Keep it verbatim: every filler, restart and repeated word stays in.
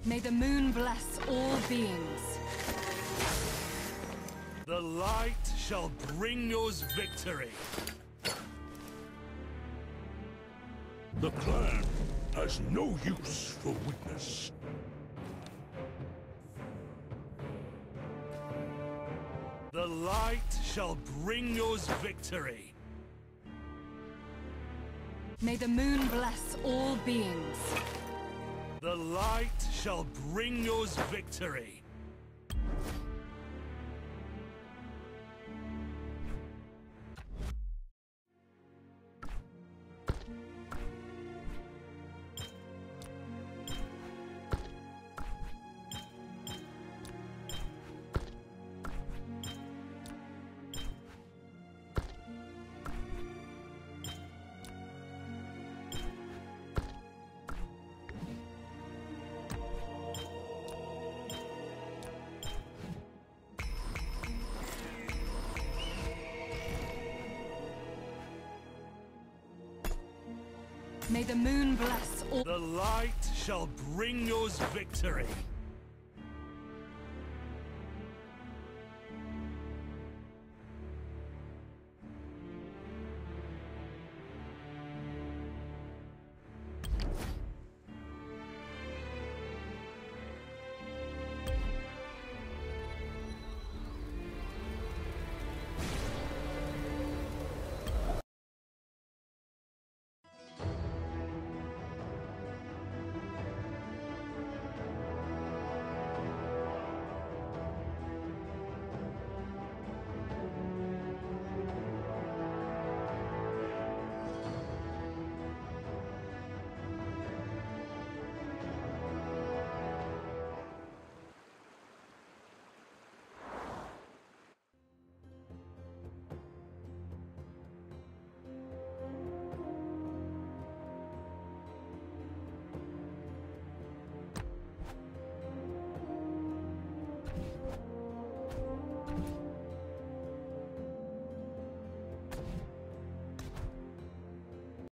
May the moon bless all beings. The light shall bring us victory. The clan has no use for witness. The light shall bring us victory. May the moon bless all beings. The light shall bring us victory. May the moon bless all. The light shall bring us victory.